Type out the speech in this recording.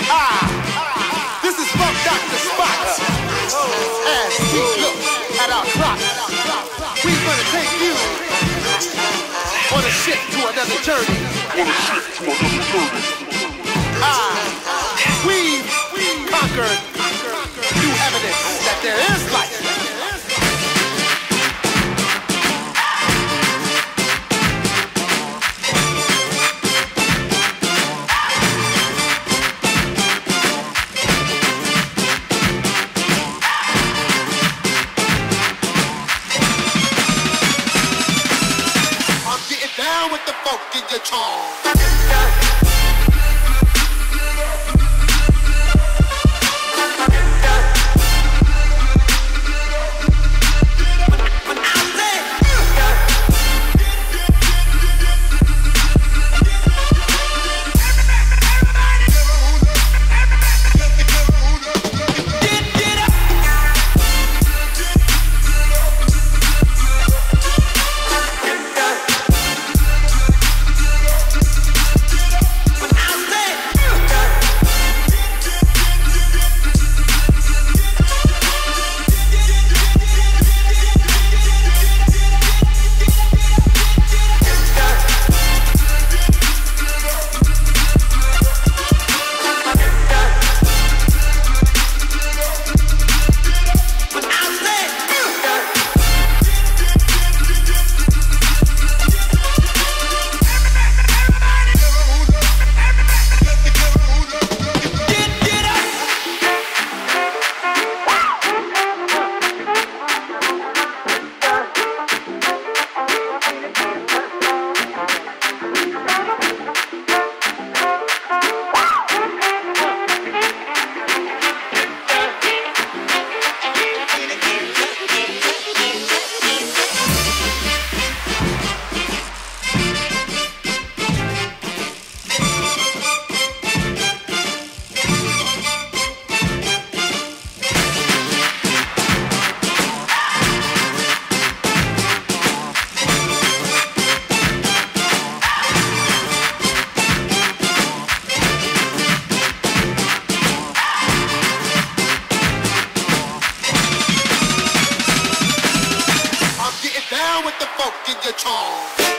This is Funk Dr. Spots. As we look at our clock, we're gonna take you on a ship to another journey. We've conquered new evidence that there is life. Down with the funk in your tongue. Down with the funk in your tongue.